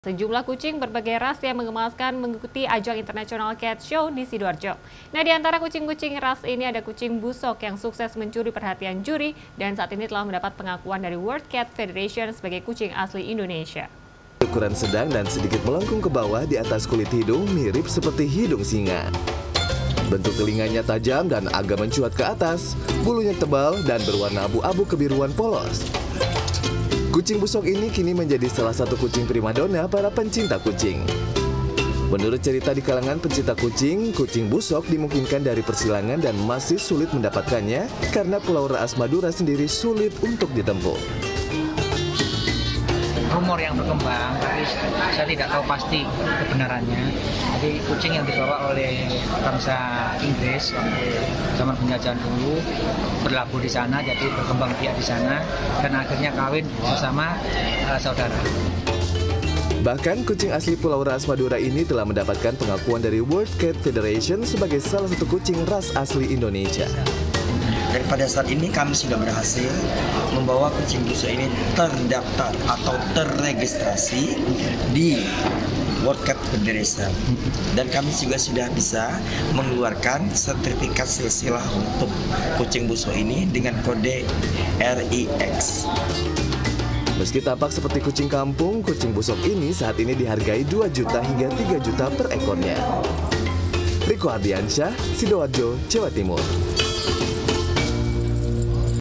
Sejumlah kucing berbagai ras yang mengemaskan mengikuti ajang International Cat Show di Sidoarjo. Nah, di antara kucing-kucing ras ini ada kucing busok yang sukses mencuri perhatian juri dan saat ini telah mendapat pengakuan dari World Cat Federation sebagai kucing asli Indonesia. Ukuran sedang dan sedikit melengkung ke bawah di atas kulit hidung mirip seperti hidung singa. Bentuk telinganya tajam dan agak mencuat ke atas, bulunya tebal dan berwarna abu-abu kebiruan polos. Kucing busok ini kini menjadi salah satu kucing primadona para pencinta kucing. Menurut cerita di kalangan pencinta kucing, kucing busok dimungkinkan dari persilangan dan masih sulit mendapatkannya karena Pulau Raas Madura sendiri sulit untuk ditempuh. Rumor yang berkembang, tapi saya tidak tahu pasti kebenarannya. Jadi kucing yang dibawa oleh bangsa Inggris zaman penjajahan dulu berlabuh di sana, jadi berkembang biak di sana dan akhirnya kawin sesama saudara. Bahkan kucing asli Pulau Raas Madura ini telah mendapatkan pengakuan dari World Cat Federation sebagai salah satu kucing ras asli Indonesia. Dan pada saat ini kami sudah berhasil membawa kucing busok ini terdaftar atau terregistrasi di World Cat Federation. Dan kami juga sudah bisa mengeluarkan sertifikat silsilah untuk kucing busok ini dengan kode RIX. Meski tampak seperti kucing kampung, kucing busok ini saat ini dihargai 2 juta hingga 3 juta per ekornya. Riko Ardiansyah, Sidoarjo, Jawa Timur.